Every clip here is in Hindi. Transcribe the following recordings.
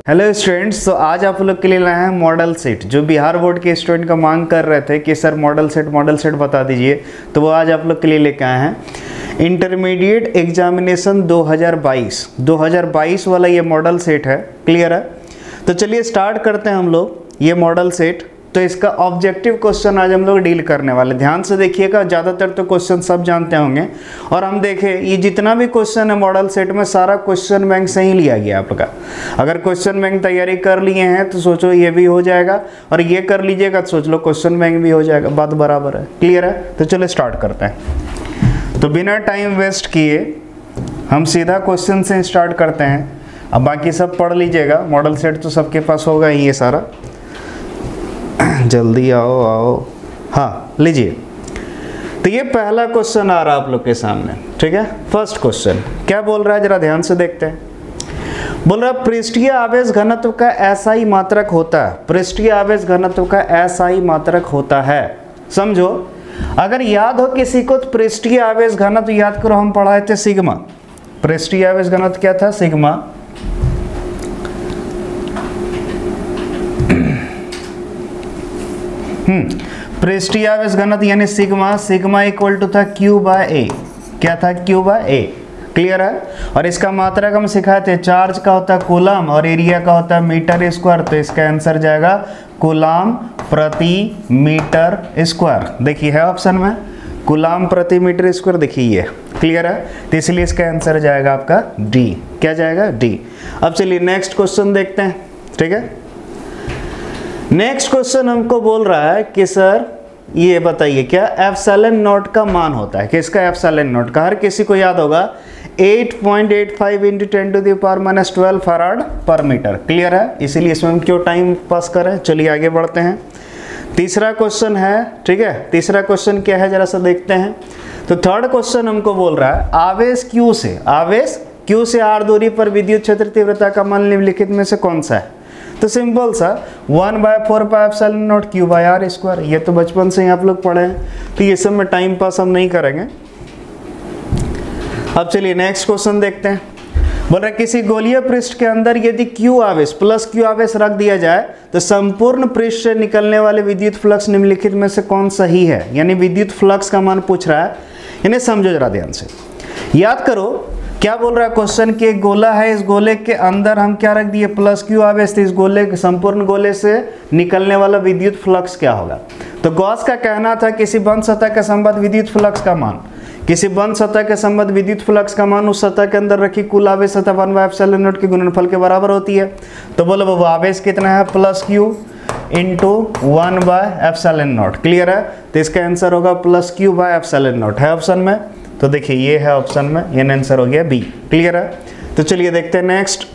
हेलो स्टूडेंट्स, तो आज आप लोग के लिए लाए हैं मॉडल सेट। जो बिहार बोर्ड के स्टूडेंट का मांग कर रहे थे कि सर मॉडल सेट बता दीजिए, तो वो आज आप लोग के लिए लेके आए हैं। इंटरमीडिएट एग्जामिनेशन 2022 वाला ये मॉडल सेट है। क्लियर है? तो चलिए स्टार्ट करते हैं हम लोग ये मॉडल सेट। तो इसका ऑब्जेक्टिव क्वेश्चन आज हम लोग डील करने वाले। ध्यान से देखिएगा, ज़्यादातर तो क्वेश्चन सब जानते होंगे। और हम देखें ये जितना भी क्वेश्चन है मॉडल सेट में, सारा क्वेश्चन बैंक से ही लिया गया आपका। अगर क्वेश्चन बैंक तैयारी कर लिए हैं तो सोचो ये भी हो जाएगा, और ये कर लीजिएगा तो सोच लो क्वेश्चन बैंक भी हो जाएगा। बात बराबर है। क्लियर है? तो चलो स्टार्ट करते हैं। तो बिना टाइम वेस्ट किए हम सीधा क्वेश्चन से स्टार्ट करते हैं। अब बाकी सब पढ़ लीजिएगा, मॉडल सेट तो सबके पास होगा ही ये सारा। जल्दी आओ। हाँ लीजिए। तो ये पहला क्वेश्चन आ रहा है आप लोग के सामने। ठीक है, फर्स्ट क्वेश्चन क्या बोल रहा है जरा ध्यान से देखते हैं। बोल रहा है पृष्ठीय आवेश घनत्व का SI मात्रक होता है। पृष्ठीय आवेश घनत्व का SI मात्रक होता है। समझो, अगर याद हो किसी को तो पृष्ठीय आवेश घनत्व याद करो, हम पढ़ाए थे सिग्मा। पृष्ठीय आवेश घनत्व क्या था? सिग्मा। पृष्ठीय आवेश घनत्व यानी सिग्मा इक्वल टू था Q बाय A। क्या था? Q by A। क्लियर है? और इसका मात्रक हम सिखाए थे, चार्ज का होता है कूलम और एरिया का होता है मीटर स्क्वायर। तो इसका आंसर जाएगा कूलम प्रति मीटर स्क्वायर। देखिए है ऑप्शन में कूलम प्रति मीटर स्क्वायर, देखिए ये। क्लियर है? तो इसलिए इसका आंसर जाएगा आपका D। क्या जाएगा? D। अब चलिए नेक्स्ट क्वेश्चन देखते हैं। ठीक है, नेक्स्ट क्वेश्चन हमको बोल रहा है कि सर ये बताइए क्या एप्सिलॉन नॉट का मान होता है। किसका? एप्सिलॉन नॉट का। हर किसी को याद होगा 8.85 × 10⁻⁻12 फराड पर मीटर। क्लियर है? इसीलिए इसमें हम क्यों टाइम पास करें। चलिए आगे बढ़ते हैं। तीसरा क्वेश्चन है। ठीक है, तीसरा क्वेश्चन क्या है जरा सा देखते हैं। तो थर्ड क्वेश्चन हमको बोल रहा है आवेश Q से r दूरी पर विद्युत क्षेत्र तीव्रता का मान निम्नलिखित में से कौन सा है? तो सिंपल सा 1/4πε0 Q/r²। ये तो बचपन से ही आप लोग पढ़े हैं, तो ये सब में टाइम पास हम नहीं करेंगे। अब चलिए नेक्स्ट क्वेश्चन देखते हैं। बोल रहा है किसी गोलीय पृष्ठ के अंदर यदि Q आवेश प्लस Q आवेश रख दिया जाए तो संपूर्ण पृष्ठ से निकलने वाले विद्युत फ्लक्स निम्नलिखित में से कौन सही है। यानी विद्युत फ्लक्स का मान पूछ रहा है। इन्हें समझो जरा ध्यान से, याद करो क्या बोल रहा है क्वेश्चन कि एक गोला है, इस गोले के अंदर हम क्या रख दिए? प्लस Q आवेश। तो इस गोले के संपूर्ण गोले से निकलने वाला विद्युत फ्लक्स क्या होगा? तो गॉस का कहना था किसी बंद सतह के संबंध विद्युत फ्लक्स का मान, किसी बंद सतह के संबंध विद्युत फ्लक्स का मान उस सतह के अंदर रखी कुल आवेश सतह 1/ε0 के गुणनफल के बराबर होती है। तो बोलो वो आवेश कितना है? Plus Q into 1/ε0। क्लियर है? तो इसका आंसर होगा प्लस Q/ε0। है ऑप्शन में? तो देखिए ये है ऑप्शन में, ये आंसर हो गया B। क्लियर है? तो चलिए देखते हैं नेक्स्ट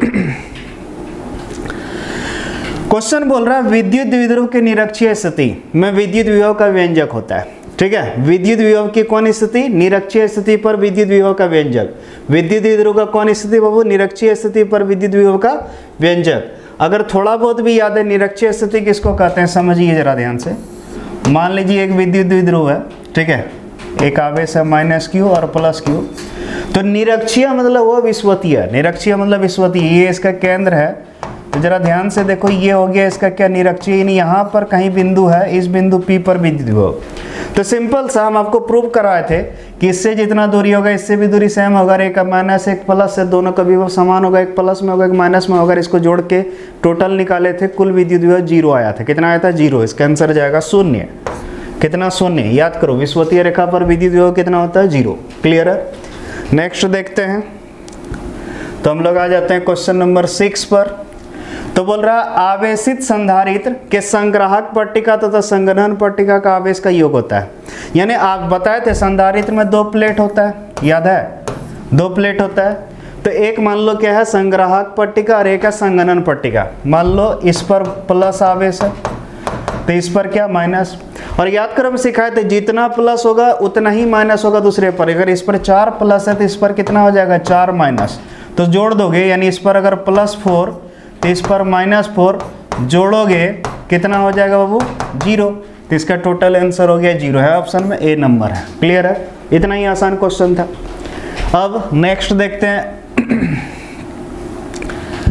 क्वेश्चन। बोल रहा है विद्युत द्विध्रुव के निरक्षीय स्थिति में विद्युत विभव का व्यंजक होता है। ठीक है, विद्युत विभव की कौन स्थिति? निरक्षीय स्थिति पर विद्युत विभव का व्यंजक। विद्युत द्विध्रुव का कौन स्थिति बाबू? निरक्षीय स्थिति पर विद्युत विभव का व्यंजक। अगर थोड़ा बहुत भी याद है निरक्षीय स्थिति किसको कहते हैं, समझिए जरा ध्यान से। मान लीजिए एक विद्युत द्विध्रुव है। ठीक है, एक आवेश है -Q और +Q। तो निरक्षीय मतलब वो विस्वतीय। निरक्षीय मतलब विस्वतीय। ये इसका केंद्र है। तो जरा ध्यान से देखो, ये हो गया इसका क्या? निरक्षीय। यानी यहाँ पर कहीं बिंदु है, इस बिंदु P पर विद्युत विभव। तो सिंपल सा हम आपको प्रूव कराए थे कि इससे जितना दूरी होगा इससे भी दूरी सेम होगा। एक माइनस एक प्लस से दोनों का विभव समान होगा। एक प्लस में होगा, एक माइनस में होगा। इसको जोड़ के टोटल निकाले थे, कुल विद्युत विभव 0 आया था। कितना आया था? 0। इसका आंसर जाएगा 0। कितना? 0। याद करो विस्वतीय रेखा पर विद्युत विभव कितना होता है? 0। क्लियर है? नेक्स्ट देखते हैं। तो हम लोग आ जाते हैं क्वेश्चन नंबर 6 पर। तो बोल रहा है आवेशित संधारित्र के संग्राहक पट्टिका तथा संघनन पट्टिका का आवेश का योग होता है। यानी आप बताए थे संधारित्र में 2 प्लेट होता है, याद है? 2 प्लेट होता है। तो एक मान लो क्या है? संग्राहक पट्टिका और एक है संघनन पट्टिका। मान लो इस पर प्लस आवेश है तो इस पर क्या? माइनस। और याद करो हम सिखाए थे जितना प्लस होगा उतना ही माइनस होगा दूसरे पर। अगर इस पर 4 प्लस है तो इस पर कितना हो जाएगा? 4 माइनस। तो जोड़ दोगे, यानी इस पर अगर +4 तो इस पर -4 जोड़ोगे कितना हो जाएगा बाबू? 0। तो इसका टोटल आंसर हो गया 0। है ऑप्शन में, A नंबर है। क्लियर है? इतना ही आसान क्वेश्चन था। अब नेक्स्ट देखते हैं।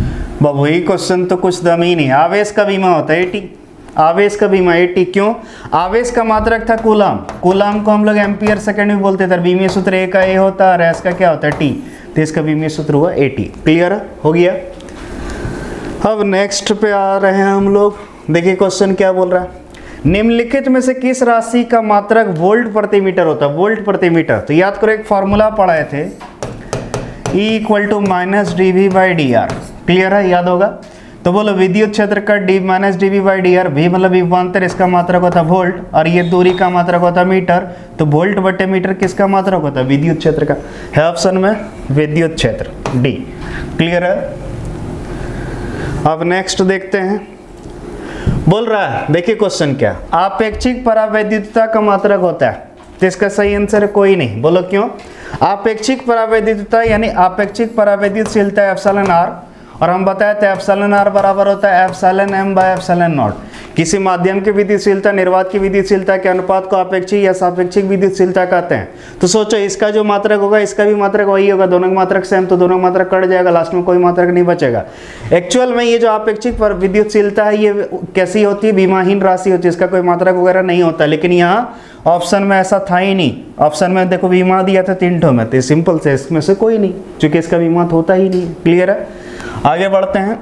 बाबू ये क्वेश्चन तो कुछ दम ही नहीं। आवेश का बीमा होता है एटी, आवेश का बीमा एटी। क्यों? आवेश का मात्रक था कूलाम, कूलाम को हम लोग एम्पियर सेकंड में बोलते थे। बीमीय सूत्र ए का ए होता है और एस का क्या होता है टी, तो इसका बीमीय सूत्र हुआ एटी। क्लियर हो गया। अब नेक्स्ट पे आ रहे हैं हम लोग। देखिए क्वेश्चन क्या बोल रहा है, निम्नलिखित में से किस राशि का मात्रक वोल्ट प्रति मीटर होता है? वोल्ट प्रति मीटर। तो याद करो एक फॉर्मूला पढ़ाए थे, E equal to minus D V by D R. Clear है, याद होगा। तो बोलो विद्युत क्षेत्र का D minus D V by D R, भी मतलब विभवांतर इसका मात्रक होता है वोल्ट और ये दूरी का मात्रक होता है मीटर। तो वोल्ट बटे मीटर किसका मात्रक होता है? विद्युत क्षेत्र का। है ऑप्शन में विद्युत क्षेत्र डी। क्लियर है। अब नेक्स्ट देखते हैं, बोल रहा है देखिए क्वेश्चन क्या, आपेक्षिक परावैद्युतता का मात्रक होता है। तो इसका सही आंसर है कोई नहीं। बोलो क्यों? आपेक्षिक परावैद्युतता यानी आपेक्षिक परावैद्युतशीलता एप्सिलॉन आर, और हम बताए थे एप्सिलॉन आर बराबर होता है epsilon M by epsilon naught. किसी माध्यम की विद्युतशीलता निर्वात की विद्युतशीलता के अनुपात को आपेक्षिक या सापेक्षिक विद्युतशीलता कहते हैं। तो सोचो इसका जो मात्रक होगा इसका भी मात्रक वही होगा, दोनों का मात्रक सेम, तो दोनों का मात्रक कट जाएगा, लास्ट में कोई मात्रक नहीं बचेगा। एक्चुअल में ये जो आपेक्षिक पर विद्युतशीलता है ये कैसी होती है? बीमाहीन राशि होती है, इसका कोई मात्रक वगैरह नहीं होता। लेकिन यहाँ ऑप्शन में ऐसा था ही नहीं। ऑप्शन में देखो बीमा दिया था 3 ठो में, तो सिंपल से इसमें से कोई नहीं, क्योंकि इसका बीमा होता ही नहीं। क्लियर है। आगे बढ़ते हैं।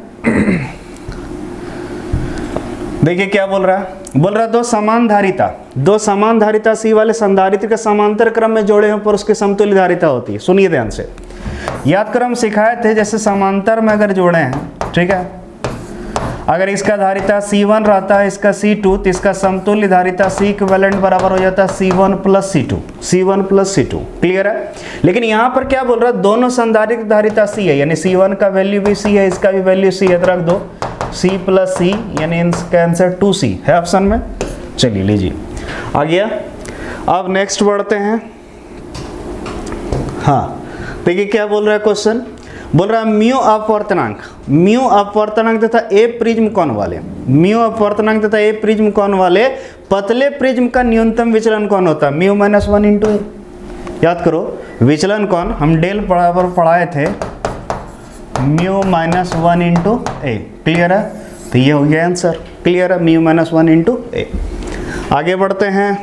देखिए क्या बोल रहा है, बोल रहा है दो समान धारिता सी वाले संधारित्र के समांतर क्रम में जोड़े हों पर उसकी समतुल्य धारिता होती है। सुनिए ध्यान से, याद करो हम सिखाए थे जैसे समांतर में अगर जोड़े हैं, ठीक है, अगर इसका धारिता C1 रहता है, इसका C2, तो इसका समतुल्य धारिता C इक्विवेलेंट बराबर हो जाता है C1 plus C2, C1 plus C2। Clear है। लेकिन यहाँ पर क्या बोल रहा है, दोनों संधारित्र धारिता C है, यानी C1 का वैल्यू भी C है, इसका भी वैल्यू C है, तो रख दो C प्लस C, यानी इसका आंसर 2C है ऑप्शन में। चलिए लीजिए आ गया। अब नेक्स्ट बढ़ते हैं। हाँ देखिए क्या बोल रहा है क्वेश्चन, बोल रहा है म्यू अपवर्तनांक तथा ए प्रिज्म कोण वाले, म्यू अपवर्तनांक तथा ए प्रिज्म कोण वाले पतले प्रिज्म का न्यूनतम विचलन कौन होता है? Mu minus 1 into A. याद करो विचलन कौन हम डेल बराबर पढ़ाए थे, mu minus 1 into A. Clear है, तो ये हो गया आंसर। क्लियर है, म्यू माइनस 1 इंटू ए। आगे बढ़ते हैं।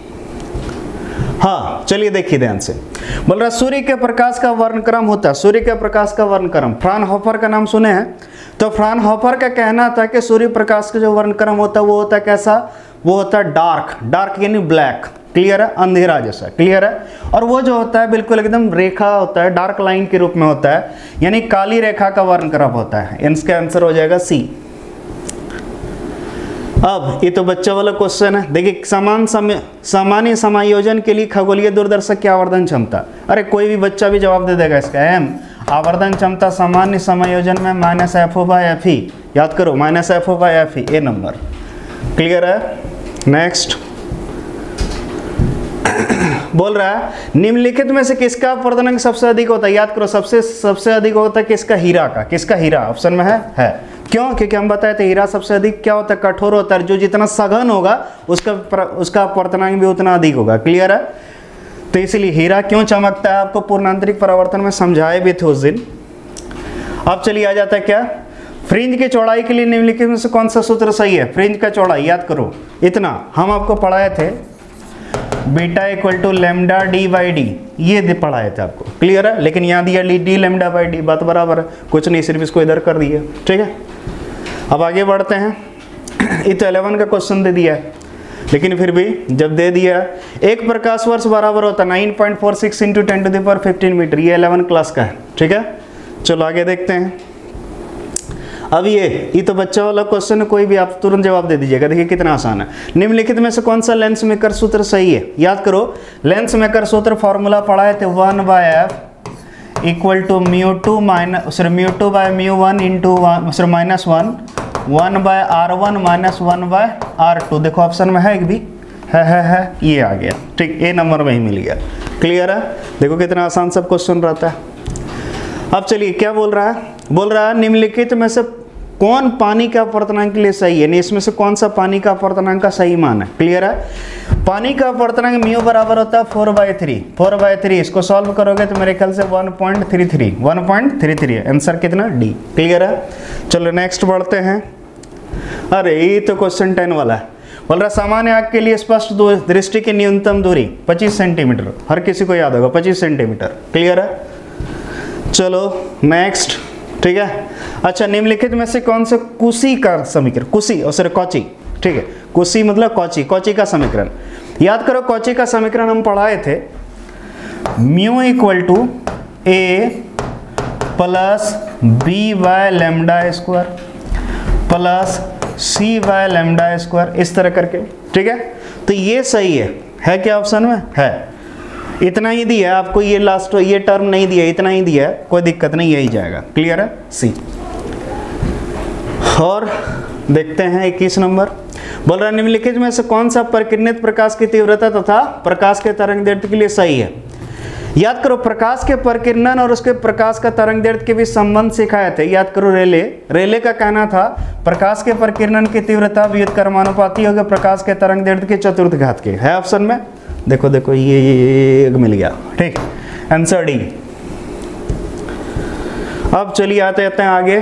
हाँ चलिए देखिए ध्यान से, बोल रहा सूर्य के प्रकाश का वर्णक्रम होता है, सूर्य के प्रकाश का वर्णक्रम। फ्राउनहोफर का नाम सुने हैं? तो फ्राउनहोफर का कहना था कि सूर्य प्रकाश का जो वर्णक्रम होता है वो होता है कैसा? वो होता है डार्क यानी ब्लैक। क्लियर है, अंधेरा जैसा। क्लियर है। और वो जो होता है बिल्कुल एकदम रेखा होता है, डार्क लाइन के रूप में होता है, यानी काली रेखा का वर्णक्रम होता है। इसका आंसर हो जाएगा सी। अब ये तो बच्चा वाला क्वेश्चन है। देखिए सामान्य समायोजन के लिए खगोलीय दूरदर्शक की आवर्धन क्षमता, अरे कोई भी बच्चा भी जवाब दे देगा इसका। एम आवर्धन क्षमता सामान्य समायोजन में माइनस FO बाय FE। याद करो minus FO by FE, A number. Clear है। नेक्स्ट बोल रहा है निम्नलिखित में से किसका अपवर्तनांक सबसे अधिक होता है? याद करो सबसे अधिक होता है किसका? हीरा का। किसका? हीरा। ऑप्शन में है। क्यों? क्योंकि हम बताए थे हीरा सबसे अधिक क्या होता है? कठोर होता है, जो जितना सघन होगा उसका अपवर्तनांक भी उतना अधिक होगा। क्लियर है। तो इसलिए हीरा क्यों चमकता है आपको पूर्णांतरिक परावर्तन में समझाए भी थे उस दिन। अब चलिए आ जाता है क्या, फ्रिंज की चौड़ाई के लिए निम्नलिखित में से कौन सा सूत्र सही है? फ्रिंज का चौड़ाई याद करो इतना हम आपको पढ़ाए थे, beta equal to lambda D by D, ये पढ़ाए थे आपको। क्लियर है। लेकिन यहाँ दिया डी लैम्डा बाई डी, बात बराबर है, कुछ नहीं, सिर्फ इसको इधर कर दिया। ठीक है। अब आगे बढ़ते हैं। ये तो 11 का क्वेश्चन दे दिया है, लेकिन फिर भी जब दे दिया, एक प्रकाश वर्ष बराबर होता है 9.46 इंटू 10⁻15 मीटर, ये 11 क्लास का है। ठीक है। चलो आगे देखते हैं। अब ये तो बच्चा वाला क्वेश्चन है, कोई भी आप तुरंत जवाब दे दीजिएगा। देखिए कितना आसान है। निम्नलिखित में से कौन सा लेंस मेकर सूत्र सही है? याद करो लेंस मेकर सूत्र फॉर्मूला पढ़ाए थे 1/f equal to μ2 by μ1 into -1 1/r1 minus 1/r2। देखो ऑप्शन में है एक भी है, ये आ गया। ठीक, ए नंबर में ही मिल गया। क्लियर है। देखो कितना आसान सब क्वेश्चन रहता है। अब चलिए क्या बोल रहा है, बोल रहा है निम्नलिखित में से कौन पानी का अपवर्तनांक के लिए सही है, यानी इसमें से कौन सा पानी का अपवर्तनांक का सही मान है। क्लियर है। पानी का अपवर्तनांक म्यू बराबर होता है 4/3। इसको सॉल्व करोगे तो मेरे ख्याल से 1.33 आंसर कितना डी। क्लियर है। चलो नेक्स्ट बढ़ते हैं। अरे ये तो क्वेश्चन 10 वाला है। बोल रहा सामान्य आंख के लिए स्पष्ट दृष्टि की न्यूनतम दूरी 25 सेंटीमीटर, हर किसी को याद होगा 25 सेंटीमीटर। क्लियर है। चलो नेक्स्ट। ठीक है। अच्छा, निम्नलिखित में से कौन से कुशी का समीकरण, कुशी और सॉरी कॉची, ठीक है, कुशी मतलब कॉची, कॉची का समीकरण याद करो। कॉची का समीकरण हम पढ़ाए थे, mu equal to A plus B by lambda square plus C by lambda square, इस तरह करके। ठीक है। तो ये सही है क्या ऑप्शन में है। इतना ही दिया है आपको, ये लास्ट ये टर्म नहीं दिया, इतना ही दिया है, कोई दिक्कत नहीं, यही जाएगा। क्लियर है। सी। और देखते हैं 21 नंबर। बोल रहा निम्नलिखित में से कौन सा परिकिरणित प्रकाश की तीव्रता तथा प्रकाश के तरंगदैर्घ्य के लिए सही है। याद करो, प्रकाश के परिकिरणन और उसके प्रकाश का तरंगदैर्घ्य के बीच संबंध सिखाए थे। याद करो, रेले का कहना था प्रकाश के परिकिरणन की तीव्रता व्युत्क्रमानुपाती होगी प्रकाश के तरंगदैर्घ्य के चतुर्थ घात के। है ऑप्शन में, देखो ये मिल गया। ठीक, आंसर डी। अब चलिए आते हैं आगे।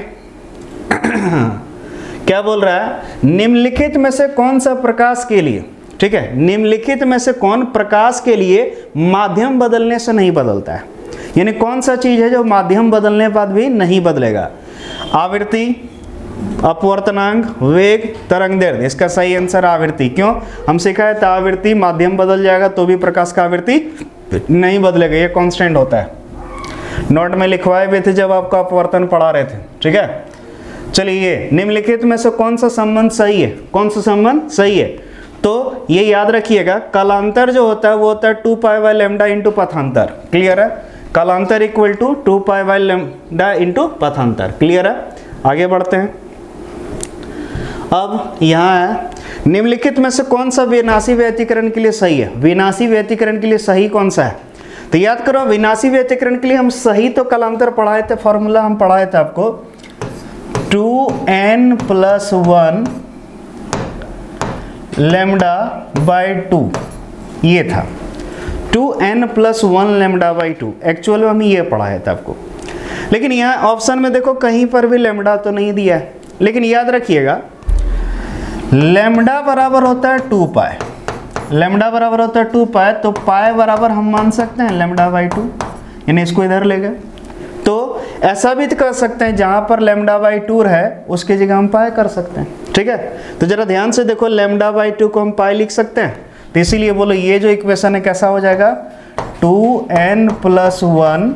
क्या बोल रहा है, निम्नलिखित में से कौन सा प्रकाश के लिए, ठीक है, निम्नलिखित में से कौन प्रकाश के लिए माध्यम बदलने से नहीं बदलता है, यानी कौन सा चीज है जो माध्यम बदलने के बाद भी नहीं बदलेगा। आवृत्ति, अपवर्तनांक, वेग, तरंगदैर्घ्य। इसका सही आंसर आवृत्ति। क्यों, हम सिखाए था आवृत्ति माध्यम बदल जाएगा तो भी प्रकाश का आवृत्ति नहीं बदलेगा, ये कांस्टेंट होता है। नोट में लिखवाए हुए थे जब आपको अपवर्तन पढ़ा रहे थे। ठीक है। चलिए, निम्नलिखित में से कौन सा संबंध सही है, कौन सा संबंध सही है, तो ये याद रखिएगा, कालांतर जो होता है वो होता है 2π/λ इंटू पथांतर। क्लियर है। कालांतर इक्वल टू 2π/λ इंटू पथांतर। क्लियर है। आगे बढ़ते हैं। अब यहाँ है, निम्नलिखित में से कौन सा विनाशी व्यतिकरण के लिए सही है। विनाशी व्यतिकरण के लिए सही कौन सा है, तो याद करो विनाशी व्यतिकरण के लिए हम सही तो कालांतर पढ़ाए थे, फॉर्मूला हम पढ़ाए थे आपको 2n+1 λ/2, ये था 2n+1 λ/2। एक्चुअल में हम ये पढ़ाया था आपको, लेकिन यहाँ ऑप्शन में देखो कहीं पर भी लैम्डा तो नहीं दिया है। लेकिन याद रखिएगा, लैम्डा बराबर होता है 2π, लैम्डा बराबर होता है 2π, तो पाई बराबर हम मान सकते हैं λ/2, यानी इसको इधर ले गए। तो ऐसा भी कर सकते हैं, जहां पर λ/2 है उसकी जगह हम पाई कर सकते हैं। ठीक है। तो जरा ध्यान से देखो, λ/2 को हम पाई लिख सकते हैं, तो इसीलिए बोलो ये जो इक्वेशन है कैसा हो जाएगा, 2n+1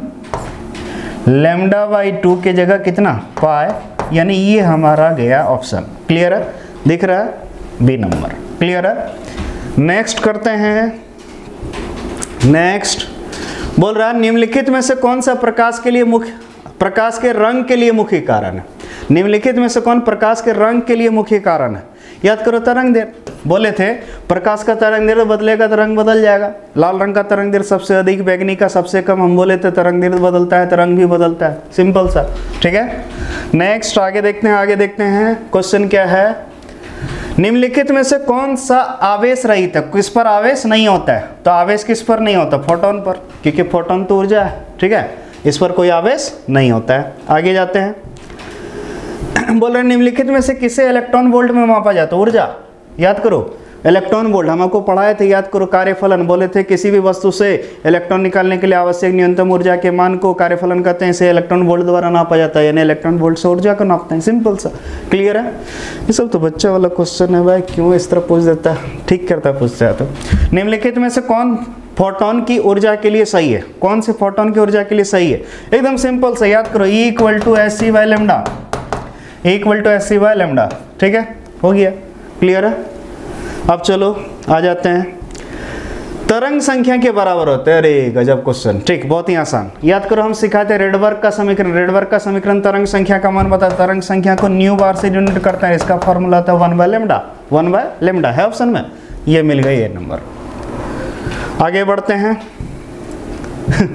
λ/2 के जगह कितना पाई, यानी ये हमारा गया ऑप्शन। क्लियर है, दिख रहा है, बी नंबर। क्लियर है। नेक्स्ट करते हैं। नेक्स्ट बोल रहा है, निम्नलिखित में से कौन सा प्रकाश के लिए मुख्य, प्रकाश के रंग के लिए मुख्य कारण है। निम्नलिखित में से कौन प्रकाश के रंग के लिए मुख्य कारण है। याद करो, तरंगदैर्घ्य बोले थे, प्रकाश का तरंगदैर्घ्य बदलेगा तो रंग बदल जाएगा। लाल रंग का तरंगदैर्घ्य सबसे अधिक, बैंगनी का सबसे कम। हम बोले थे तरंगदैर्घ्य बदलता है तो रंग भी बदलता है, सिंपल सा। ठीक है। नेक्स्ट आगे देखते हैं। आगे देखते हैं क्वेश्चन क्या है, निम्नलिखित में से कौन सा आवेश रहित है, किस पर आवेश नहीं होता है। तो आवेश किस पर नहीं होता, फोटोन पर, क्योंकि फोटोन तो ऊर्जा है। ठीक है, इस पर कोई आवेश नहीं होता है। आगे जाते हैं। बोल रहे निम्नलिखित में से किसे इलेक्ट्रॉन वोल्ट में मापा जाता है, ऊर्जा। याद करो, इलेक्ट्रॉन वोल्ट हम आपको पढ़ाए थे, याद करो। कार्यफलन बोले थे, किसी भी वस्तु से इलेक्ट्रॉन निकालने के लिए आवश्यक न्यूनतम ऊर्जा के मान को कार्यफलन कहते हैं। इसे इलेक्ट्रॉन वोल्ट द्वारा नापा जाता है, यानी इलेक्ट्रॉन वोल्ट से ऊर्जा को नापते हैं, सिंपल सा। क्लियर है। ये सब तो बच्चा वाला क्वेश्चन है भाई, क्यों इस तरह पूछ देता है, ठीक करता पूछता है। तो निम्नलिखित में से कौन फोटोन की ऊर्जा के लिए सही है, कौन से फोटोन की ऊर्जा के लिए सही है, एकदम सिंपल सा। याद करो, E = hc/λ, E = hc/λ। ठीक है, हो गया। क्लियर है। अब चलो आ जाते हैं, तरंग संख्या के बराबर होते हैं। अरे गजब क्वेश्चन, ठीक, बहुत ही आसान। याद करो, हम सिखाते रेडबर्ग का समीकरण। रेडबर्ग का समीकरण तरंग संख्या का मान बताता है, तरंग संख्या को न्यू बार से यूनिट करता है। इसका फॉर्मूला था 1/λ, 1/λ है ऑप्शन में, ये मिल गई ये नंबर। आगे बढ़ते हैं।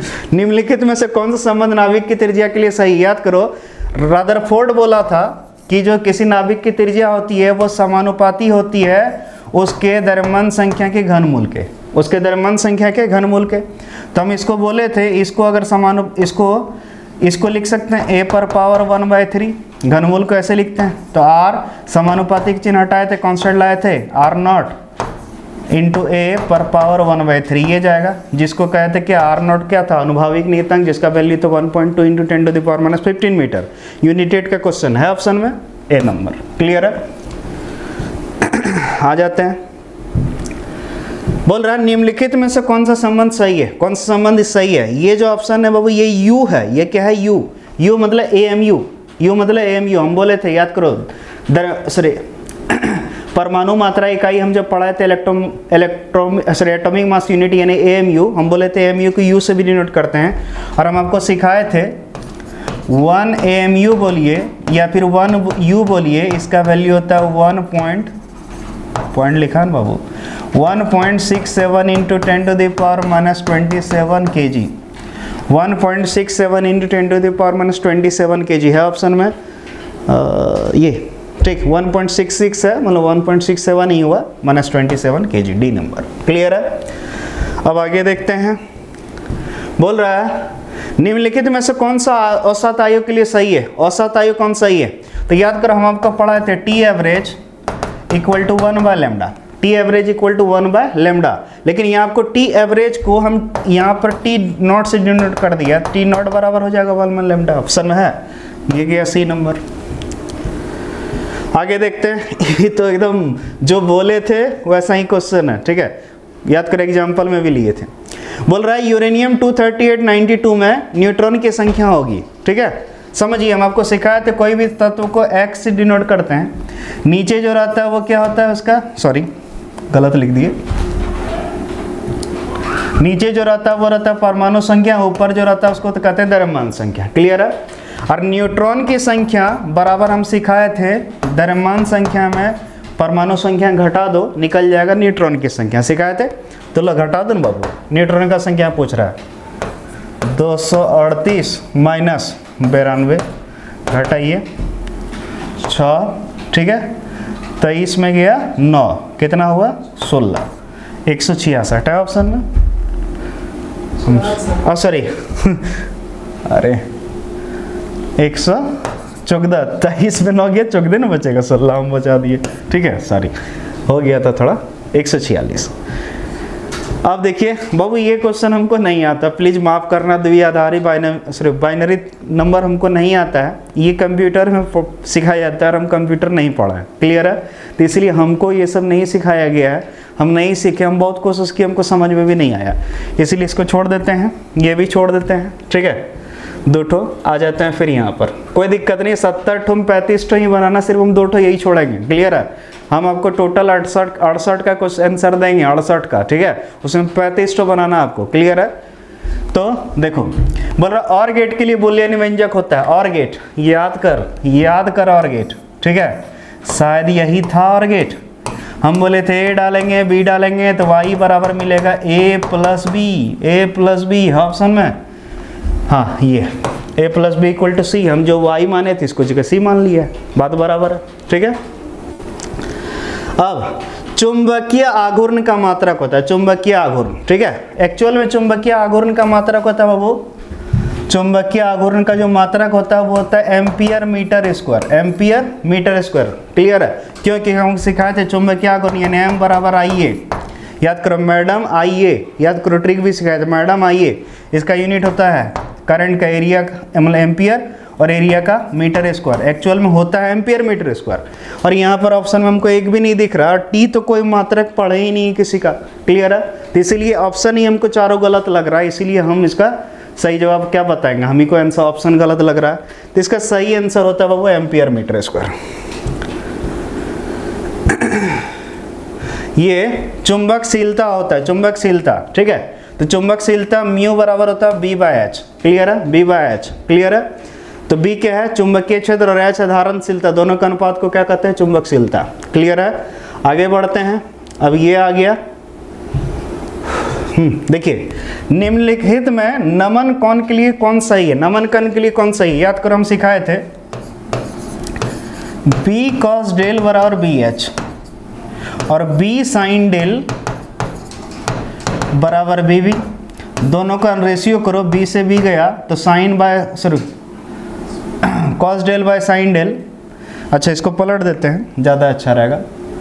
निम्नलिखित में से कौन सा संबंध नाभिक की त्रिज्या के लिए सही। याद करो, रदरफोर्ड बोला था कि जो किसी नाभिक की त्रिज्या होती है वो समानुपाती होती है उसके द्रव्यमान संख्या के घनमूल के, उसके द्रव्यमान संख्या के घनमूल के। तो हम इसको बोले थे, इसको अगर इसको लिख सकते हैं a पर पावर 1/3, घनमूल को ऐसे लिखते हैं। तो r समानुपातिक चिन्ह हटाए थे, कांस्टेंट लाए थे, r0 इंटू a पर पावर 1/3 ये जाएगा, जिसको कहते हैं कि r0 क्या था, अनुभाविक नियतांक, जिसका वैल्यू तो 1.2 इंटू 10⁻⁻15 मीटर। यूनिटेड का क्वेश्चन है ऑप्शन में ए नंबर। क्लियर है? आ जाते हैं। बोल रहा है निम्नलिखित में से कौन सा संबंध सही है, कौन सा संबंध सही है। ये जो ऑप्शन है बाबू ये u है, ये क्या है u, u मतलब AMU, u मतलब AMU हम बोले थे, याद करो परमाणु मात्रा इकाई हम जब पढ़ाए थे एटॉमिक मास यूनिट यानी AMU, हम बोले थे AMU को u से भी डिनोट करते हैं। और हम आपको सिखाए थे 1 AMU बोलिए या फिर 1 U बोलिए, इसका वैल्यू होता है 1 लिखा ना बाबू 1.67 इंटू 10⁻⁻27 kg, 1.67 इंटू 10⁻⁻27 kg है ऑप्शन में। ये ठीक 1.66 है, मतलब 1.67 ही हुआ, -27 kg, डी नंबर। क्लियर है? अब आगे देखते हैं। बोल रहा है निम्नलिखित में से कौन सा औसत आयु के लिए सही है, औसत आयु कौन सही है। तो याद करो हम आपको पढ़ाए थे T average equal to 1/λ, T average equal to 1/λ। लेकिन यहाँ आपको टी एवरेज को हम यहाँ पर टी नॉट से डिनोट कर दिया, टी नॉट बराबर हो जाएगा 1/λ, ऑप्शन में है, ये गया सी नंबर। आगे देखते हैं। ये तो एकदम जो बोले थे वैसा ही क्वेश्चन है, ठीक है, याद करें एग्जाम्पल में भी लिए थे। बोल रहा है यूरेनियम 23892 में न्यूट्रॉन की संख्या होगी, ठीक है। समझिए हम आपको सिखाए थे कोई भी तत्व को x से डिनोट करते हैं, नीचे जो रहता है वो क्या होता है उसका, सॉरी गलत लिख दिए, नीचे जो रहता है वो रहता है परमाणु संख्या, ऊपर जो रहता है उसको तो कहते हैं द्रव्यमान संख्या। क्लियर है? और न्यूट्रॉन की संख्या बराबर हम सिखाए थे द्रव्यमान संख्या में परमाणु संख्या घटा दो, निकल जाएगा न्यूट्रॉन की संख्या, सिखाए थे। तो लो घटा दो ना बाबू, न्यूट्रॉन का संख्या पूछ रहा है 238 माइनस 92, घटाइए 6, ठीक है, 23 में गया 9, कितना हुआ 16, 166 है ऑप्शन में। सॉरी अरे 114, 23 में 9 गया, 14 ना बचेगा, 16 हम बचा दिए, ठीक है, सॉरी हो गया था थोड़ा, 146। अब देखिए बाबू ये क्वेश्चन हमको नहीं आता, प्लीज़ माफ़ करना, द्विआधारी बाइनरी नंबर हमको नहीं आता है, ये कंप्यूटर में सिखाया जाता है और हम कंप्यूटर नहीं पढ़ा है। क्लियर है? तो इसलिए हमको ये सब नहीं सिखाया गया है, हम नहीं सीखे, हम बहुत कोशिश की, हमको समझ में भी नहीं आया, इसलिए इसको छोड़ देते हैं, ये भी छोड़ देते हैं, ठीक है। 2 ठो आ जाते हैं फिर यहाँ पर, कोई दिक्कत नहीं, 70 ठो 35 ठो ही बनाना, सिर्फ हम 2 ठो यही छोड़ेंगे। क्लियर है? हम आपको टोटल 68 का कुछ आंसर देंगे, 68 का, ठीक है, उसमें 35 ठो बनाना आपको। क्लियर है? तो देखो बोल रहा और गेट के लिए बूलियन व्यंजक होता है, और गेट याद कर और गेट, ठीक है, शायद यही था और गेट। हम बोले थे ए डालेंगे बी डालेंगे तो y बराबर मिलेगा a प्लस बी ऑप्शन में, हाँ ये a plus B equal to C, हम जो y माने थे इसको जगह c मान लिया, बात बराबर है, ठीक है। अब चुंबकीय आघूर्ण का मात्रक होता है, चुंबकीय आघूर्ण, ठीक है, एक्चुअल में चुंबकीय आघूर्ण का मात्रक होता है बाबू, चुंबकीय आघूर्ण का जो मात्रक होता है वो होता है एम्पियर मीटर स्क्वायर। क्लियर है? क्योंकि हम सिखाए थे चुंबकीय आघूर्ण यानी m बराबर IA, याद करो मैडम IA, याद करो ट्रिक भी सिखाए थे मैडम IA, इसका यूनिट होता है करंट का एरिया मतलब एम्पियर और एरिया का मीटर स्क्वायर, एक्चुअल में होता है एम्पियर मीटर स्क्वायर। और यहाँ पर ऑप्शन में हमको एक भी नहीं दिख रहा, टी तो कोई मात्रक पढ़े ही नहीं किसी का। क्लियर है? तो इसीलिए ऑप्शन ही हमको चारों गलत लग रहा है, इसीलिए हम इसका सही जवाब क्या बताएंगे, हम ही को आंसर ऑप्शन गलत लग रहा है, तो इसका सही आंसर होता है वो एम्पियर मीटर स्क्वायर। ये चुंबकशीलता होता है, चुंबकशीलता, ठीक है, तो चुंबकशीलता म्यू बराबर होता है B/H। क्लियर है? B/H। क्लियर है? तो B क्या है, चुंबकीय क्षेत्र, और H धारणशीलता, दोनों का अनुपात को क्या कहते हैं, चुंबकशीलता। क्लियर है? आगे बढ़ते हैं। अब ये आ गया, देखिए निम्नलिखित में नमन कोण के लिए कौन सही है, नमन कोण के लिए कौन सही है, याद करो हम सिखाए थे बी कॉस डेल बराबर बी एच और बी साइन डेल बराबर बी बी, दोनों का रेशियो करो, बी से बी गया तो sine by sorry cos del by sine del. अच्छा इसको पलट देते हैं, ज़्यादा अच्छा रहेगा।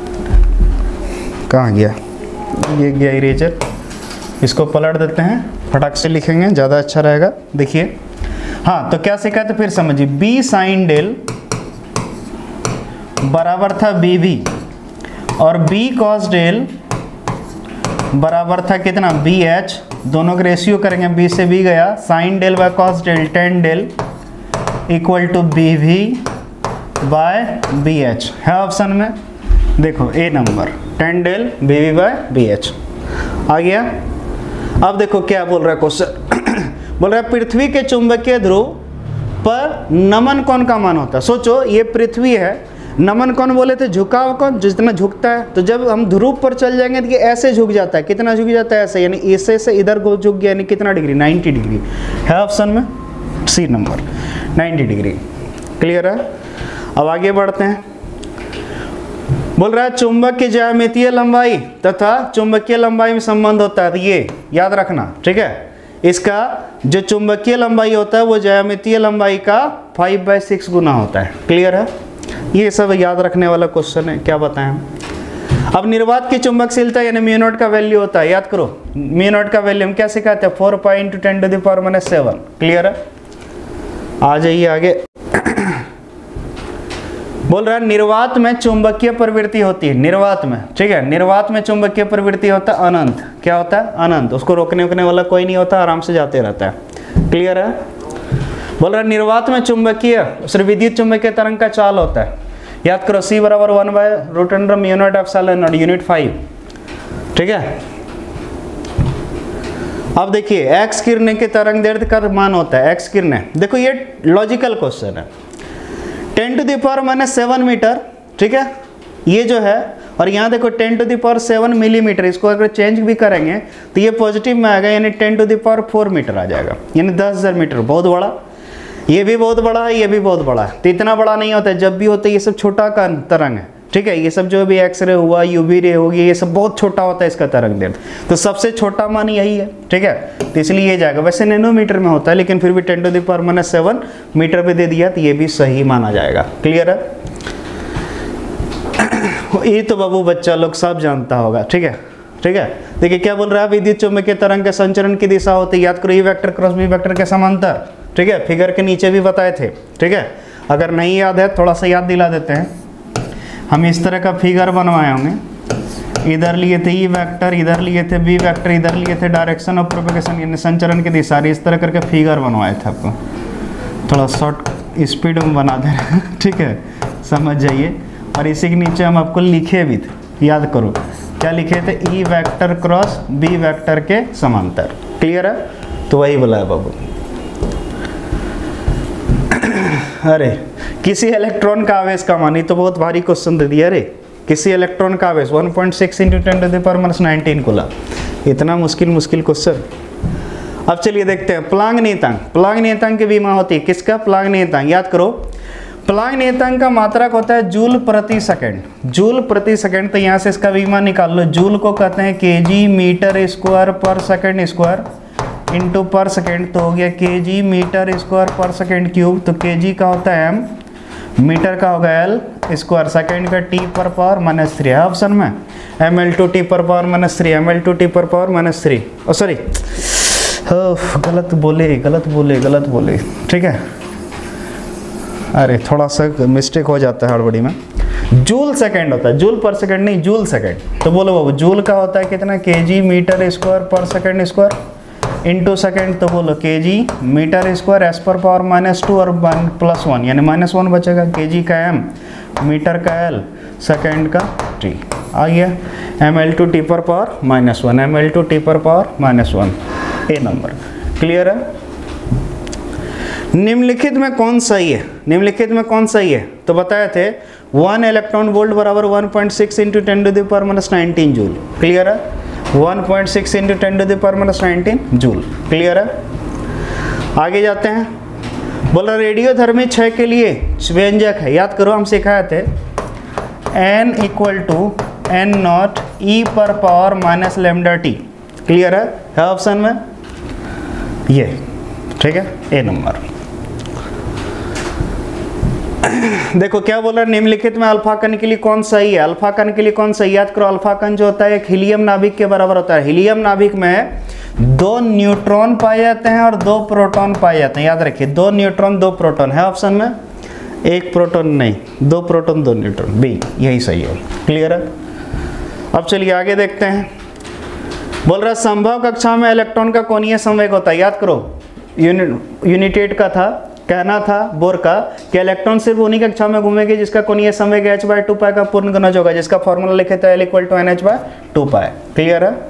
कहाँ गया ये, गया इरेजर, इसको पलट देते हैं, फटाक से लिखेंगे, ज़्यादा अच्छा रहेगा। देखिए हाँ, तो क्या सीखा तो फिर समझिए, बी साइन डेल बराबर था बी बी और बी कॉस डेल बराबर था कितना, बी एच, दोनों का रेशियो करेंगे, बी से बी गया, sine del by cos del tan del equal to B V by B H है ऑप्शन में। देखो A number, tan del B V by B H आ गया। अब देखो क्या बोल रहा है क्वेश्चन बोल रहा है पृथ्वी के चुंबकीय ध्रुव पर नमन कोण का मान होता है। सोचो ये पृथ्वी है, नमन कौन बोले थे, झुकाव कौन, जितना झुकता है। तो जब हम ध्रुव पर चल जाएंगे तो ये ऐसे झुक जाता है, कितना झुक जाता है, ऐसे, यानी ऐसे से इधर को झुक गया, यानी कितना डिग्री, 90 डिग्री है ऑप्शन में, सी नंबर 90 डिग्री। क्लियर है। अब आगे बढ़ते हैं, बोल रहा है चुंबक की ज्यामितीय लंबाई तथा चुंबकीय लंबाई में संबंध होता है, तो ये याद रखना, ठीक है। इसका जो चुंबकीय लंबाई होता है वो ज्यामितीय लंबाई का 5/6 गुना होता है। क्लियर है, ये सब याद रखने वाला क्वेश्चन है, क्या बताएं। अब निर्वात की चुंबकशीलता यानी म्यू नॉट का वैल्यू होता है, याद करो म्यू नॉट का वैल्यू हम क्या सिखाते हैं, 4 पाई × 10⁻⁷। क्लियर है, आ जाइए आगे। बोल रहा है निर्वात में चुंबकीय प्रवृत्ति होती है, निर्वात में, ठीक है, निर्वात में चुंबकीय प्रवृत्ति होता है अनंत। क्या होता है, अनंत, उसको रोकने वाला कोई नहीं होता, आराम से जाते रहता है। क्लियर है। बोल रहा है निर्वात में चुंबकीय सिर्फ विद्युत चुंबकीय तरंग का चाल होता है, याद करो C बराबर 1/√μ0 यूनिट 5, ठीक है। अब देखिए एक्स किरणें के तरंग दैर्ध्य का मान होता है, एक्स किरणें, देखो ये लॉजिकल क्वेश्चन है, 10⁻⁷ मीटर, ठीक है, ये जो है, और यहाँ देखो 10⁻⁷ मिलीमीटर, इसको अगर चेंज भी करेंगे तो ये पॉजिटिव में आएगा, यानी 10⁴ मीटर आ जाएगा, यानी 10,000 मीटर, बहुत बड़ा। ये भी बहुत बड़ा है, ये भी बहुत बड़ा है, तो इतना बड़ा नहीं होता है, जब भी होता है ये सब छोटा का तरंग है, ठीक है। ये सब जो भी एक्सरे हुआ, यूवी रे होगी, ये सब बहुत छोटा होता है इसका तरंग दैर्ध्य, तो सबसे छोटा मान यही है, ठीक है, तो इसलिए ये जाएगा। वैसे नैनोमीटर में होता है, लेकिन फिर भी 10⁻⁷ मीटर पे दे दिया तो ये भी सही माना जाएगा। क्लियर है, ये तो बाबू बच्चा लोग सब जानता होगा, ठीक है, ठीक है। देखिए क्या बोल रहा है, विद्युत चुंबकीय तरंग के संचरण की दिशा होती है, याद करो E vector cross B vector के समांतर, ठीक है, फिगर के नीचे भी बताए थे, ठीक है। अगर नहीं याद है थोड़ा सा याद दिला देते हैं, हम इस तरह का फिगर बनवाए होंगे, इधर लिए थे E वेक्टर, इधर लिए थे B वेक्टर, इधर लिए थे डायरेक्शन ऑफ प्रोपेगेशन यानी संचरण की दिशा, इस तरह करके फिगर बनवाए थे। आपको थोड़ा शॉर्ट स्पीड में बना दे रहे हैं, ठीक है, समझ जाइए। और इसी के नीचे हम आपको लिखे भी थे, याद करो क्या लिखे थे, E vector cross B vector के समांतर। क्लियर है, तो वही बोला है बाबू। अरे किसी इलेक्ट्रॉन का आवेश का मान, तो बहुत भारी क्वेश्चन दे दिया। अरे किसी इलेक्ट्रॉन का आवेश 1.6 × 10⁻⁹ कुला, इतना मुश्किल क्वेश्चन। अब चलिए देखते हैं प्लांक नियतांक। प्लांक नियतांक की बीमा होती है किसका, प्लांक नियतांक, याद करो प्लांक नियतांक का मात्रक होता है जूल प्रति सेकंड, जूल प्रति सेकंड। तो यहाँ से इसका बीमा निकाल लो, जूल को कहते हैं kg मीटर स्क्वायर पर सेकंड स्क्वायर इंटू पर सेकंड, तो हो गया kg मीटर स्क्वायर पर सेकंड क्यूब। तो kg का होता है m, मीटर का होगा l स्क्वायर, सेकंड का t पर पावर -3 है ऑप्शन में, ml/t पर पावर -3, ml/t पर पावर -3। ओ सॉरी, गलत बोले, ठीक है, अरे थोड़ा सा मिस्टेक हो जाता है हड़बड़ी में। जूल सेकंड होता है, जूल पर सेकंड नहीं, जूल सेकंड। तो बोलो बाबू जूल का होता है कितना, kg मीटर स्क्वायर पर सेकंड स्क्वायर इंटू सेकंड, तो बोलो kg मीटर स्क्वायर s पर पावर -2 और 1+1 यानी -1 बचेगा, kg का m, मीटर का l, सेकंड का t आ गया, ml/t पर पावर -1, ml/t पर पावर -1, ए नंबर। क्लियर है। निम्नलिखित में कौन सही है, निम्नलिखित में कौन सही है, तो बताए थे 1 इलेक्ट्रॉन वोल्ट बराबर 1.6 × 10⁻⁹ जूल। क्लियर है, 1.6 × 10⁻⁹ जूल। क्लियर है, आगे जाते हैं। बोल रहा रेडियोधर्मी क्षय के लिए व्यंजक है, याद करो हम सिखाए थे n = n0 e पर पावर माइनस लैम्डा टी। क्लियर है ऑप्शन में ये, ठीक है, ए नंबर। देखो क्या बोल रहा है, निम्नलिखित में अल्फा कण के लिए कौन सही है? अल्फा कण के लिए कौन सही? याद करो अल्फा कण जो होता है एक हीलियम नाभिक के बराबर होता है। हीलियम नाभिक में 2 न्यूट्रॉन पाए जाते हैं और 2 प्रोटॉन पाए जाते हैं। याद रखिए 2 न्यूट्रॉन 2 प्रोटॉन है ऑप्शन में, 1 प्रोटॉन नहीं, 2 प्रोटॉन 2 न्यूट्रॉन, बी यही सही है। क्लियर है। अब चलिए आगे देखते हैं। बोल रहा संभव कक्षा में इलेक्ट्रॉन का कोणीय संवेग होता है। याद करो यूनिटेड का था, कहना था बोर का कि इलेक्ट्रॉन सिर्फ उन्हीं कक्षा में घूमेगी जिसका कोणीय संवेग h/2π का पूर्ण गुणज होगा, जिसका फॉर्मूला लिखे थे L = NH/2π। क्लियर है।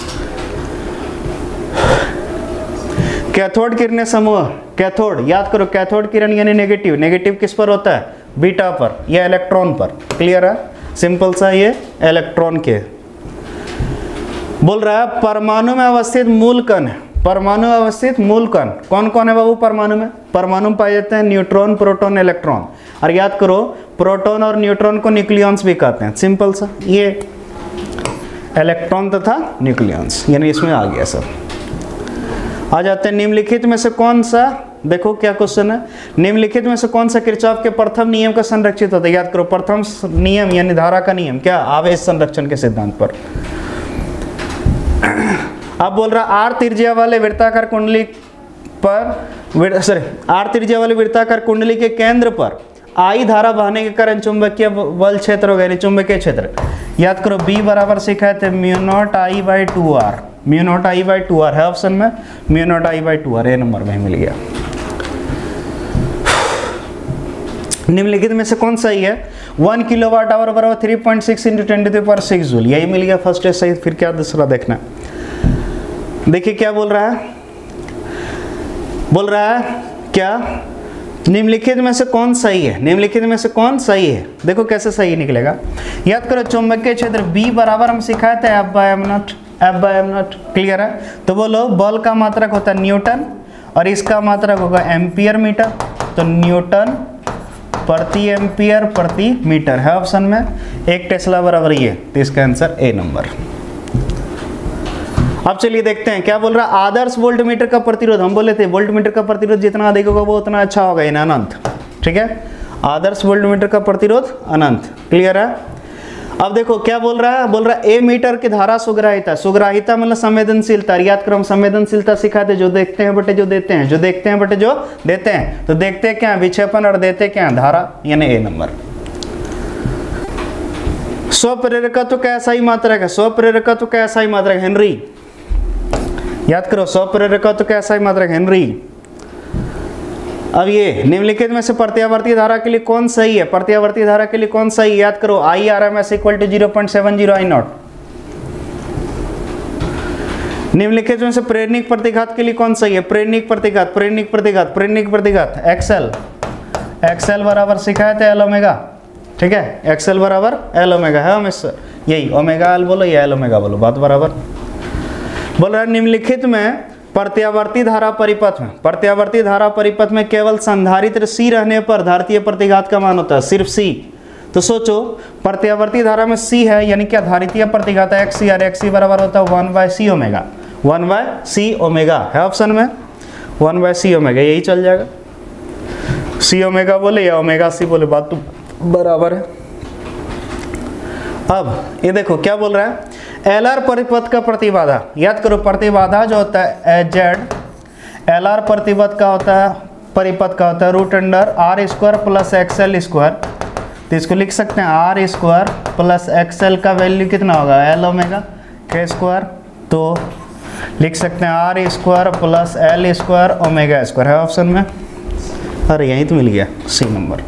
कैथोड किरणें समूह, कैथोड याद करो कैथोड किरण यानी नेगेटिव, नेगेटिव किस पर होता है? बीटा पर या इलेक्ट्रॉन पर। क्लियर है, सिंपल सा ये इलेक्ट्रॉन के। बोल रहा है परमाणु में अवस्थित मूल कण, परमाणु में अवस्थित मूल कण कौन कौन है बाबू? परमाणु में, परमाणु में पाए जाते हैं न्यूट्रॉन, प्रोटॉन, इलेक्ट्रॉन। और याद करो प्रोटॉन और न्यूट्रॉन को न्यूक्लियॉन्स भी कहते हैं। सिंपल सा ये इलेक्ट्रॉन तथा न्यूक्लियॉन्स, यानी इसमें आ गया सब। आ जाते हैं निम्नलिखित में से कौन सा, देखो क्या क्वेश्चन है, निम्नलिखित में से कौन सा किरचॉफ के प्रथम नियम का संरक्षित होता है? याद करो प्रथम नियम यानी धारा का नियम क्या? आवेश संरक्षण के सिद्धांत पर। अब बोल रहा आर त्रिज्या वाले वृत्ताकार कुंडली पर, आर त्रिज्या वाले वृत्ताकार कुंडली के केंद्र पर आई धारा बहने के कारण चुंबकीय बल क्षेत्र होगा, यानी चुंबकीय क्षेत्र। याद करो बी बराबर सिखाए थे μ0I/2r, μ0I/2r है ऑप्शन में, μ0I/2r ए नंबर में मिल गया। निम्नलिखित में से कौन सही है? 1 किलोवाट आवर बराबर 3.6 × 10⁻⁶ जूल, यही मिल गया फर्स्ट है सही। फिर क्या दूसरा देखना, देखिए क्या बोल रहा है, बोल रहा है क्या निम्नलिखित में से कौन सही है? निम्नलिखित में से कौन सही है? देखो कैसे सही निकलेगा। याद करो चुंबकीय क्षेत्र B बराबर हम सिखाए थे F/m0। क्लियर है। तो बोलो बल का मात्रक होता है न्यूटन और इसका मात्रक होगा एम्पियर मीटर, तो न्यूटन प्रति एम्पियर प्रति मीटर है ऑप्शन में। 1 टेस्ला बराबर ये, तो इसका आंसर ए नंबर। अब चलिए देखते हैं क्या बोल रहा है। आदर्श वोल्टमीटर का प्रतिरोध, हम बोले थे वोल्टमीटर का प्रतिरोध जितना अधिक होगा वो उतना अच्छा होगा, यानी अनंत। ठीक है, आदर्श वोल्टमीटर का प्रतिरोध अनंत। क्लियर है। अब देखो क्या बोल रहा है, बोल रहा है ए मीटर की धारा सुग्राहिता, सुग्राहिता मतलब संवेदनशीलता। याद करो हम संवेदनशीलता सिखाते, जो देखते हैं बटे जो देते हैं, जो देखते हैं बटे जो देते हैं। तो देखते क्या विक्षेपण और देते क्या धारा, यानी ए नंबर। स्वप्रेरकत्व का ऐसा ही मात्रक है, स्वप्रेरकत्व का ऐसा ही मात्रक हेनरी। याद करो स्वप्रेरकत्व का ऐसा ही मात्रक हेनरी। अब ये निम्नलिखित में से प्रत्यावर्ती धारा के लिए कौन सही है? प्रत्यावर्ती धारा के लिए कौन सही? याद करो IRMS = 0.70 I0। निम्नलिखित में से प्रेरणिक प्रतिघात के लिए कौन सही है? प्रेरणिक प्रतिघात, प्रेरणिक प्रतिघात, प्रेरणिक प्रतिघात XL बराबर सिखाए थे L ओमेगा। ठीक है, XL बराबर L ओमेगा है हमेशा, यही ओमेगा L बोलो या L ओमेगा बोलो, बात बराबर। बोल रहा है निम्नलिखित में प्रत्यावर्ती धारा परिपथ में, प्रत्यावर्ती धारा परिपथ में केवल संधारित्र C रहने पर धारितीय प्रतिघात का मान होता है, सिर्फ C। तो सोचो प्रत्यावर्ती धारा में C है, यानी क्या धारितीय प्रतिघात है XC, और XC बराबर होता है 1/C ओमेगा, 1/C ओमेगा है ऑप्शन में, 1/C ओमेगा, यही चल जाएगा। C ओमेगा बोले या ओमेगा C बोले, बात तो बराबर है। अब ये देखो क्या बोल रहा है, LR परिपथ का प्रतिबाधा। याद करो प्रतिबाधा जो होता है Z, LR प्रतिपथ का होता है, परिपथ का होता है √R² + XL²। तो इसको लिख सकते हैं R² + XL का वैल्यू कितना होगा L ओमेगा K²। तो लिख सकते हैं R² + L² ओमेगा² है ऑप्शन में। अरे यहीं तो मिल गया C नंबर।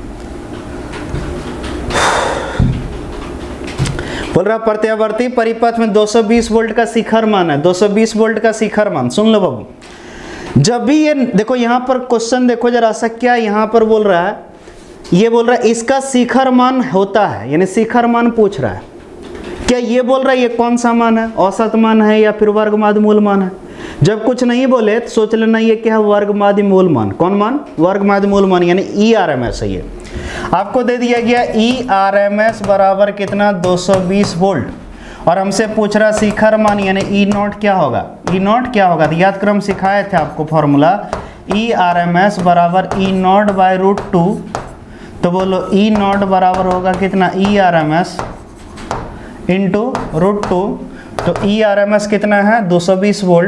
बोल रहा प्रत्यावर्ती परिपथ में 220 वोल्ट का शिखर मान है, 220 वोल्ट का शिखर मान। सुन लो बाबू, जब भी ये देखो यहाँ पर क्वेश्चन देखो जरा सा, क्या यहाँ पर बोल रहा है, ये बोल रहा है इसका शिखर मान होता है, यानी शिखर मान पूछ रहा है। क्या ये बोल रहा है ये कौन सा मान है, औसत मान है या फिर वर्गमूल मान है? जब कुछ नहीं बोले तो सोच लेना ये क्या है, वर्ग माध्य मूल मान। कौन मान? वर्ग माध्य मूल मान, यानी ERMS है ये। आपको दे दिया गया ERMS बराबर कितना, 220 वोल्ट, और हमसे पूछ रहा शिखर मान यानी E0 क्या होगा। E0 क्या होगा, तो याद करो हम सिखाए थे आपको फॉर्मूला, ERMS बराबर E0 बाय √2। तो बोलो E0 बराबर होगा कितना, ERMS इंटू √2। तो ERMS कितना है, 220 वोल्ट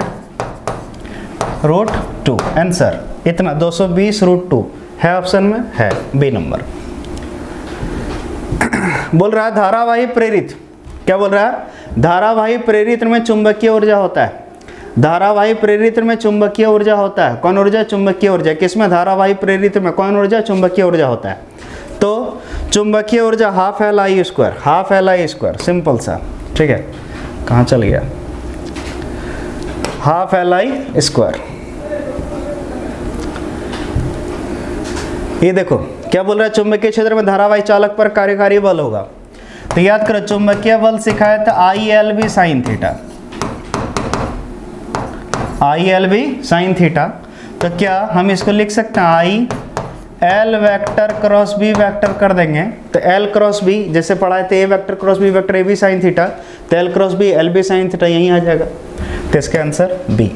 √2। आंसर इतना 220 √2 है, ऑप्शन में है बी नंबर। बोल रहा है धारावाही प्रेरित, क्या बोल रहा है, धारावाही प्रेरित में चुंबकीय ऊर्जा होता है। धारावाही प्रेरित में चुंबकीय ऊर्जा होता है। कौन ऊर्जा? चुंबकीय ऊर्जा। किसमें? धारावाही प्रेरित में कौन ऊर्जा? चुंबकीय ऊर्जा होता है। तो चुंबकीय ऊर्जा half LI², half LI², simple सा, ठीक है। कहाँ चल गया, हाफ LI²। ये देखो क्या बोल रहा है, चुंबकीय क्षेत्र में धारावाही चालक पर कार्यकारी बल होगा। तो याद करो चुंबकीय बल सिखाया था ILB sin थीटा, ILB sin थीटा। तो क्या हम इसको लिख सकते हैं, IL vector cross B vector कर देंगे। तो L क्रॉस B जैसे पढ़ाए थे, A vector cross B vector AB sin थीटा, तो L cross B LB sin थीटा यहीं आ जाएगा। तो इसका आंसर B।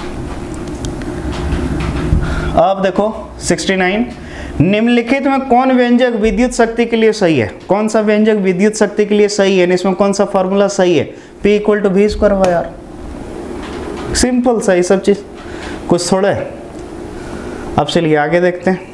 अब देखो 69, निम्नलिखित में कौन व्यंजक विद्युत शक्ति के लिए सही है? कौन सा व्यंजक विद्युत शक्ति के लिए सही है, इसमें कौन सा फॉर्मूला सही है? P = V²। सिंपल सा ये सब चीज, कुछ थोड़ा है। अब चलिए आगे देखते हैं।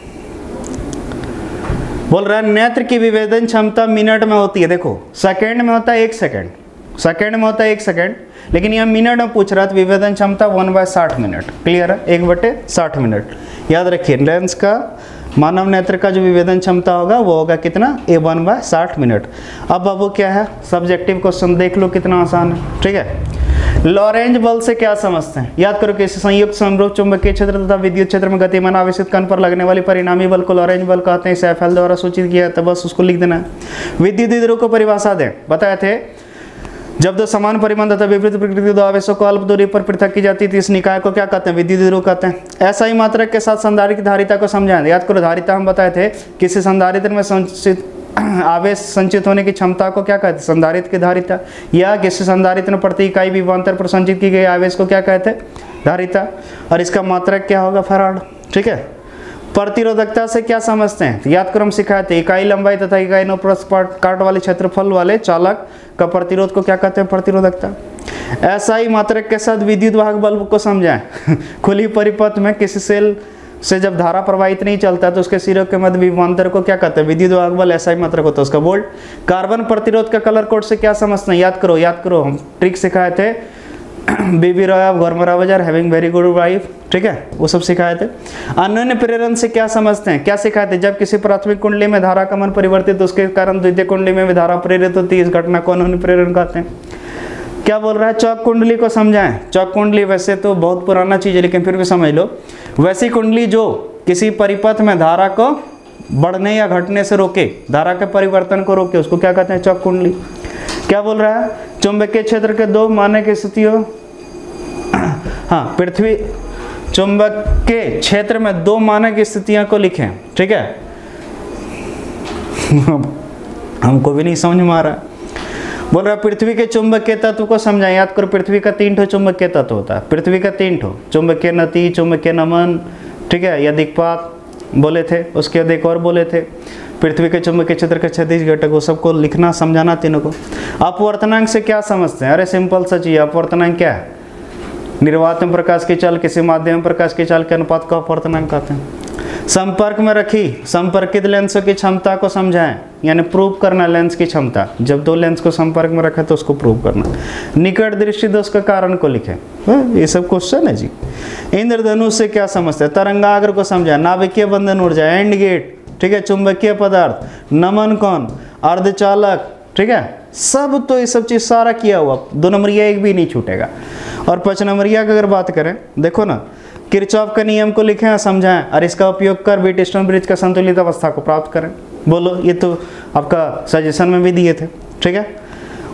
बोल रहा है नेत्र की विभेदन क्षमता मिनट में होती है। देखो सेकंड में होता है 1 सेकंड, सेकंड में होता है 1 सेकंड, लेकिन यह मिनट में पूछ रहा है। तो विभेदन क्षमता 1/60 मिनट। क्लियर है, 1/60 मिनट। याद रखिए लेंस का, मानव नेत्र का जो विभेदन क्षमता होगा वो होगा कितना, 1/60 मिनट। अब बाबू क्या है, सब्जेक्टिव क्वेश्चन देख लो कितना आसान है, ठीक है। लॉरेंज बल से क्या समझते हैं? याद करो कि संयुक्त समरूप चुंबकीय क्षेत्र तथा विद्युत क्षेत्र में गतिमान आवेशित कण पर लगने वाली परिणामी बल को लॉरेंज बल कहते हैं। इसे FL द्वारा सूचित किया, तो बस उसको लिख देना है। विद्युत द्विध्रुव को परिभाषा दें, बताए थे जब दो समान परिमाण तथा विपरीत प्रकृति के दो आवेशों को अल्प दूरी पर पृथक की जाती थी, इस निकाय को क्या कहते हैं? विद्युत द्विध्रुव कहते हैं। SI मात्रक के साथ संधारित्र की धारिता को समझाएं। याद करो धारिता हम बताए थे, किसी संधारित्र में संचित आवेश संचित होने की क्षमता को क्या कहते हैं? संधारित्र की धारिता। या किसी संधारित्र में प्रति इकाई विभवांतर पर संचित की गई आवेश को क्या कहते हैं? धारिता। और इसका मात्रक क्या होगा? फैराड। ठीक है। प्रतिरोधकता से क्या समझते हैं? तो याद करो हम सिखाए थे, इकाई लंबाई तथा इकाई काट वाले क्षेत्रफल वाले चालक का प्रतिरोध को क्या कहते हैं? प्रतिरोधकता। SI मात्रक के साथ विद्युत वाहक बल्ब को समझाएं। खुली परिपथ में किसी सेल से जब धारा प्रवाहित नहीं चलता तो उसके सिरों के मध्य विभवांतर को क्या कहते हैं? विद्युत वाहक बल। SI मात्रक होता है उसका वोल्ट। कार्बन प्रतिरोध का कलर कोड से क्या समझते हैं? याद करो हम ट्रिक सिखाए थे। बीबी रॉय ऑफ घोरमरा बाजार हैविंग वेरी गुड वाइफ, ठीक है, वो सब सिखाए थे। अन्योन्य प्रेरण से क्या समझते हैं? क्या सिखाए थे? जब किसी प्राथमिक कुंडली में धारा का मान परिवर्तित तो उसके कारण द्वितीय कुंडली में भी धारा प्रेरित होती है, इस घटना को अन्योन्य प्रेरण कहते हैं। क्या बोल रहा है? चौक कुंडली को समझाएं। चौक कुंडली वैसे तो बहुत पुराना चीज है, लेकिन फिर भी समझ लो। वैसी कुंडली जो किसी परिपथ में धारा को बढ़ने या घटने से रोके, धारा के परिवर्तन को रोके, उसको क्या कहते हैं? चौक कुंडली। क्या बोल रहा है? चुंबकीय क्षेत्र के दो मानक स्थितियों, हाँ, पृथ्वी चुंबक के क्षेत्र में दो मानक स्थितियों को लिखें, ठीक है। हमको भी नहीं समझ में आ रहा। बोल रहा पृथ्वी के चुंबकीय तत्व को समझाएं। याद करो पृथ्वी का 3 चुंबकीय तत्व होता है। पृथ्वी का 3 चुंबकीय नति, चुंबकीय नमन, ठीक है, या दिक्पात बोले थे, उसके बाद एक और बोले थे। पृथ्वी के चुंबकीय क्षेत्र के क्षैतिज घटक, वो सबको लिखना समझाना तीनों को। अपवर्तनांक से क्या समझते हैं? अरे सिंपल सा चीज, अपवर्तनांक क्या है? निर्वात में प्रकाश की चाल किसी माध्यम में प्रकाश की चाल के अनुपात को अपवर्तनांक कहते हैं। संपर्क में रखी संपर्कित लेंसों की क्षमता को समझाएं, यानी प्रूव करना लेंस की क्षमता। जब दो लेंस को संपर्क में रखे तो उसको प्रूव करना। निकट दृष्टि दोष का कारण को लिखे। ये सब क्वेश्चन है जी। इंद्रधनुष से क्या समझते हैं? तरंगाग्र को समझाएं। नाभिकीय बंधन ऊर्जा, एंड गेट, ठीक है, चुंबकीय पदार्थ, नमन कौन, अर्धचालक, ठीक है, सब तो ये सब चीज सारा किया हुआ। 2 नंबरिया एक भी नहीं छूटेगा। और 5 नंबरिया की अगर बात करें, देखो ना, किरचॉफ के नियम को लिखें और समझाएं, और इसका उपयोग कर व्हीटस्टोन ब्रिज का संतुलित अवस्था को प्राप्त करें। बोलो, ये तो आपका सजेशन में भी दिए थे, ठीक है।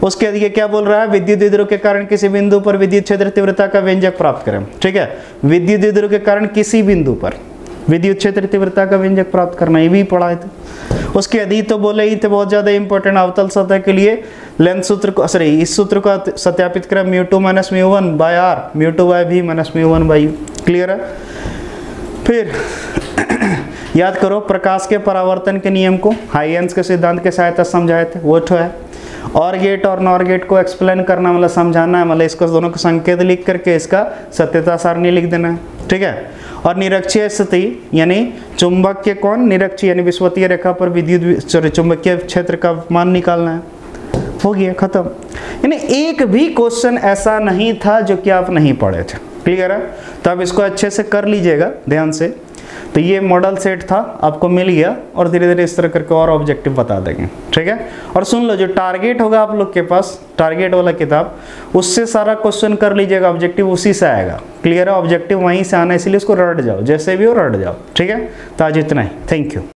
उसके आगे क्या बोल रहा है, विद्युत द्विध्रुव के कारण किसी बिंदु पर विद्युत क्षेत्र तीव्रता का व्यंजक प्राप्त करें। ठीक है, विद्युत द्विध्रुव के कारण किसी बिंदु पर विद्युत क्षेत्र तीव्रता का व्यंजक प्राप्त करना, ये भी पढ़ा थे। उसके आदि तो बोले ही थे बहुत ज्यादा इंपॉर्टेंट, अवतल सतह के लिए लेंथ सूत्र को, सॉरी इस सूत्र को सत्यापित करें, μ2 - μ1 by r, μ2 by v - μ1 by u। Clear है। फिर याद करो प्रकाश के परावर्तन के नियम को हाइजेंस के सिद्धांत के सहायता समझाए थे, वो तो है। और गेट और नॉर गेट को एक्सप्लेन करना मतलब समझाना है, मतलब इसको दोनों को संकेत लिख करके इसका सत्यता सारणी लिख देना है। ठीक है। और निरक्षीय स्थिति यानी चुंबक के कोण, निरक्षीय यानी विषुवतीय रेखा पर विद्युत चुंबकीय क्षेत्र का मान निकालना है। हो गया, खत्म। यानी एक भी क्वेश्चन ऐसा नहीं था जो कि आप नहीं पढ़े थे। क्लियर है। तो अब इसको अच्छे से कर लीजिएगा ध्यान से। तो ये मॉडल सेट था, आपको मिल गया, और धीरे धीरे इस तरह करके और ऑब्जेक्टिव बता देंगे। ठीक है। और सुन लो, जो टारगेट होगा आप लोग के पास, टारगेट वाला किताब, उससे सारा क्वेश्चन कर लीजिएगा, ऑब्जेक्टिव उसी से आएगा। क्लियर है। ऑब्जेक्टिव वहीं से आना, इसलिए उसको रट जाओ, जैसे भी हो रट जाओ। ठीक है। तो आज इतना ही, थैंक यू।